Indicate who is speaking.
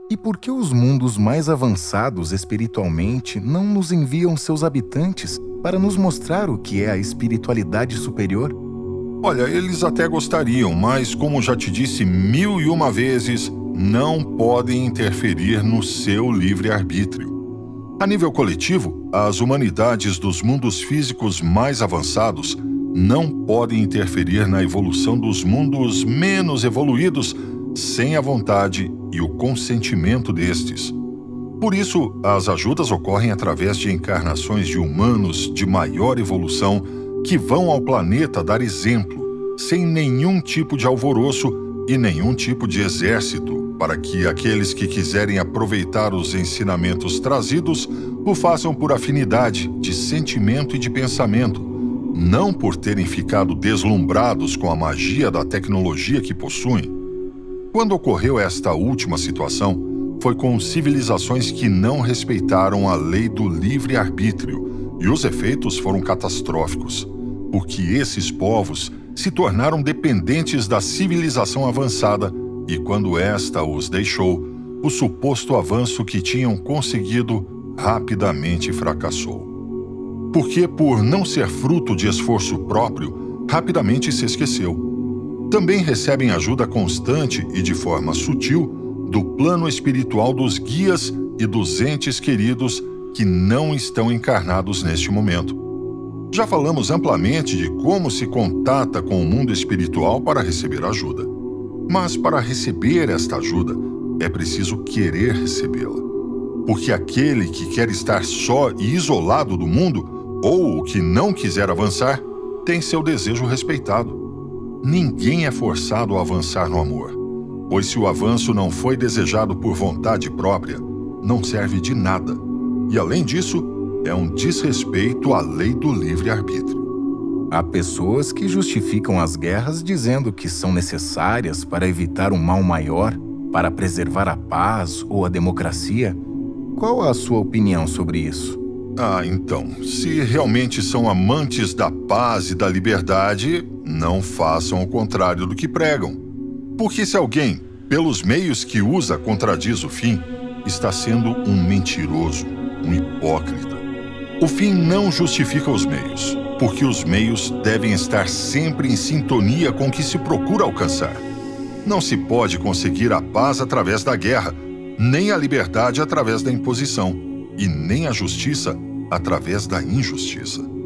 Speaker 1: E por que os mundos mais avançados espiritualmente não nos enviam seus habitantes para nos mostrar o que é a espiritualidade superior?
Speaker 2: Olha, eles até gostariam, mas como já te disse 1001 vezes, não podem interferir no seu livre-arbítrio. A nível coletivo, as humanidades dos mundos físicos mais avançados não podem interferir na evolução dos mundos menos evoluídos sem a vontade e o consentimento destes. Por isso, as ajudas ocorrem através de encarnações de humanos de maior evolução que vão ao planeta dar exemplo, sem nenhum tipo de alvoroço e nenhum tipo de exército, para que aqueles que quiserem aproveitar os ensinamentos trazidos o façam por afinidade de sentimento e de pensamento, não por terem ficado deslumbrados com a magia da tecnologia que possuem. Quando ocorreu esta última situação, foi com civilizações que não respeitaram a lei do livre-arbítrio, e os efeitos foram catastróficos, porque esses povos se tornaram dependentes da civilização avançada e, quando esta os deixou, o suposto avanço que tinham conseguido rapidamente fracassou. Porque, por não ser fruto de esforço próprio, rapidamente se esqueceu. Também recebem ajuda constante e de forma sutil do plano espiritual dos guias e dos entes queridos que não estão encarnados neste momento. Já falamos amplamente de como se contata com o mundo espiritual para receber ajuda. Mas para receber esta ajuda, é preciso querer recebê-la. Porque aquele que quer estar só e isolado do mundo, ou o que não quiser avançar, tem seu desejo respeitado. Ninguém é forçado a avançar no amor, pois se o avanço não foi desejado por vontade própria, não serve de nada. E, além disso, é um desrespeito à lei do livre-arbítrio.
Speaker 1: Há pessoas que justificam as guerras dizendo que são necessárias para evitar um mal maior, para preservar a paz ou a democracia. Qual a sua opinião sobre isso?
Speaker 2: Então, se realmente são amantes da paz e da liberdade, não façam o contrário do que pregam. Porque se alguém, pelos meios que usa, contradiz o fim, está sendo um mentiroso, um hipócrita. O fim não justifica os meios, porque os meios devem estar sempre em sintonia com o que se procura alcançar. Não se pode conseguir a paz através da guerra, nem a liberdade através da imposição, e nem a justiça através da injustiça.